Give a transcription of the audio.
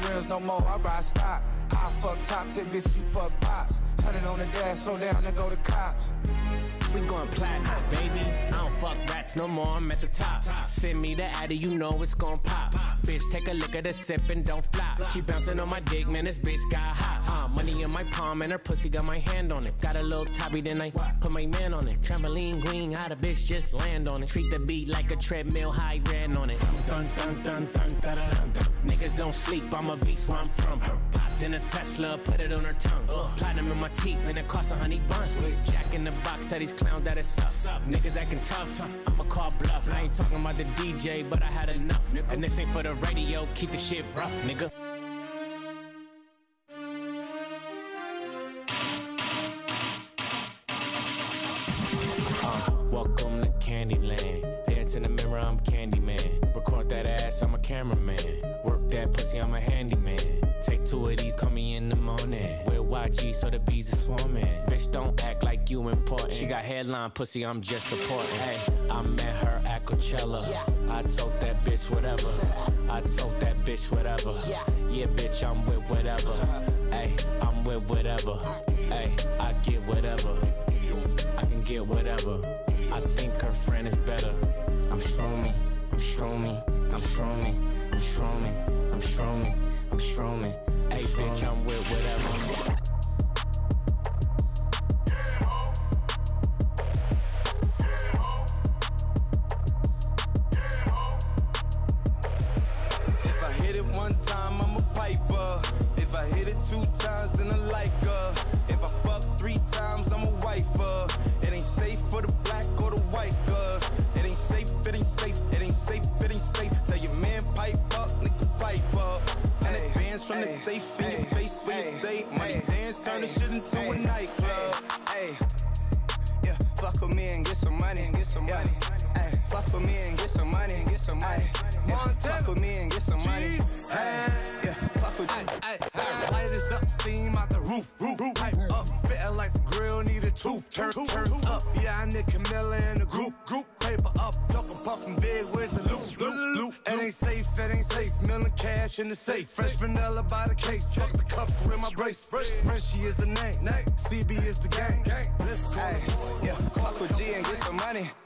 rims no more, I ride stock. I fuck top tip, bitch, you fuck pops. 100 on the dash, slow down, then go to cops. We going platinum, baby. I don't fuck rats no more, I'm at the top. Send me the addy, you know it's gon' pop. Bitch, take a lick of the sip and don't flop. She bouncing on my dick, man, this bitch got hot. Money in my palm and her pussy got my hand on it. Got a little toppy, then I put my man on it. Trampoline green, how the bitch just land on it. Treat the beat like a treadmill, high ran on it. Dun dun dun dun dun dun dun. Niggas don't sleep, I'm a beast where I'm from. Popped in a Tesla, put it on her tongue. Platinum in my teeth and it cost a honey bun. Jack in the box, said he's clown that it's up. Niggas acting tough, I'ma call bluff. I ain't talking about the DJ, but I had enough. And this ain't for the radio, keep the shit rough, nigga. Welcome to Candyland. Dance in the mirror, I'm Candyman. Record that ass, I'm a cameraman. Work that pussy, I'm a handyman. Take 2 of these, call me in the morning. Wear YG so the bees are swarming. Bitch, don't act like you important. She got headline pussy, I'm just supporting. Hey, I met her at Coachella. I told that bitch whatever. I told that bitch whatever. Yeah, bitch, I'm with whatever. Hey, I'm with whatever. Hey, I get whatever. I can get whatever. I think her friend is better. I'm strooming, I'm strooming, I'm strooming, I'm strooming, I'm strooming, I'm strooming. Hey bitch, I'm with whatever. If I hit it 1 time, I'm a piper. If I hit it 2 times, then I like her. If I fuck 3 times, I'm a wifer. It ain't safe for the black or the white girls. It ain't safe, it ain't safe, it ain't safe, it ain't safe. Tell your man pipe up, nigga pipe up. And it bands from the safe in your face where you say money dance, turn the shit into a nightclub. Hey, yeah, fuck with me and get some money, get some money. Hey, fuck with me and get some money, get some money. Fuck with me and get some money. Yeah, fuck with me. Light is up, steam out the roof, pipe up, spitting like the grill, need a tooth, turn up. Yeah, I need Camilla in the group, paper up, talking puffin' big, where's the loot? It ain't safe, million cash in the safe. Fresh vanilla by the case, fuck the cuffs with my brace. Frenchie is the name, CB is the gang. Let's go. Yeah, fuck with G and get some money.